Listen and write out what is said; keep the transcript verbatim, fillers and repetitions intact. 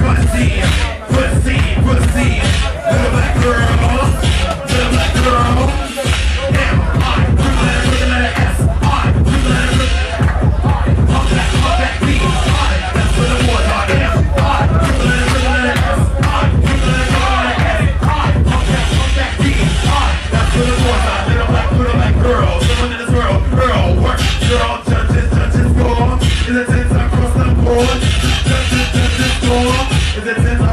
Proceed, proceed, proceed. Little black girl, little black girl. M I, triple letter, triple letter S. I, triple letter, triple. Pump that, pump that B. I, that's where the boys are. M I, triple letter, triple letter S. I, triple letter, triple letter S. I, pump that, pump that B. I, that's where the boys are. Little black, little black girl, living in this world. Girl, work, girl, judges, judges, score. Is it since I crossed the board? Judges, judges, score. Is it since